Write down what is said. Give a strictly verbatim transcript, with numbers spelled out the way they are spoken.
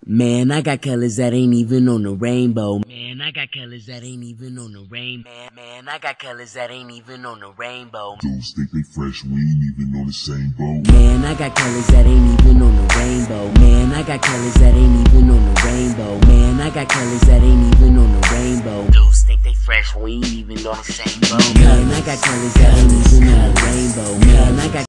Man, I got colors that ain't even on the rainbow. Man, I got colors that ain't even on the rainbow. Man, man, I got colors that ain't even on the rainbow. Dudes think they fresh, we ain't even on the same boat. Man, I got colors that ain't even on the rainbow. Man, I got colors that ain't even on the rainbow. Man, I got colors that ain't even on the rainbow. Dudes think they fresh, we ain't even on the same boat. Man, I got colors that ain't even on the rainbow. Man, I got